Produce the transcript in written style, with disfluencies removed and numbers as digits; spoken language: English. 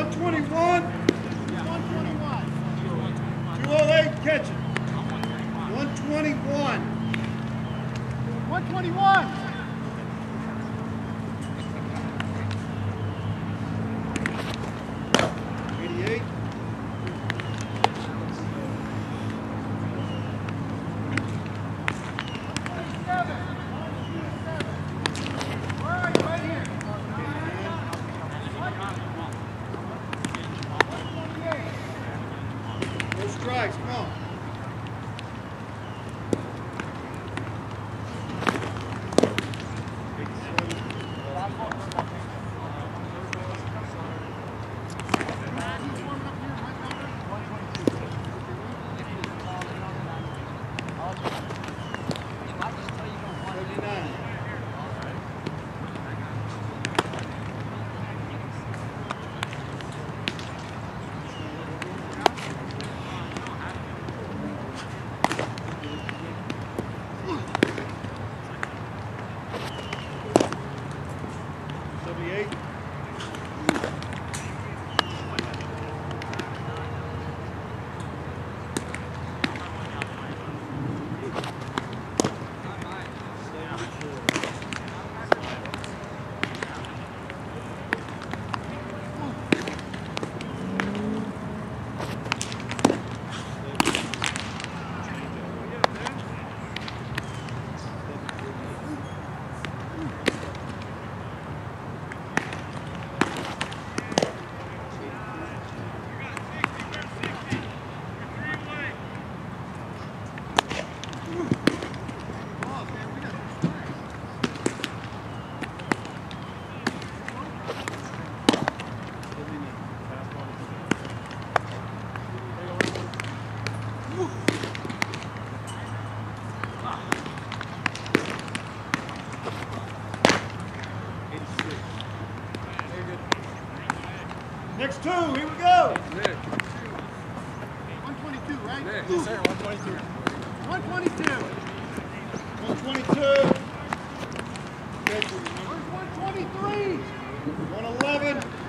121. 208, catch it. 121. 121. 88. 4 strikes, come on. 78. 86. Next two, here we go. 122, right? Yes, sir, 122. 122. 122. Where's 123? 111.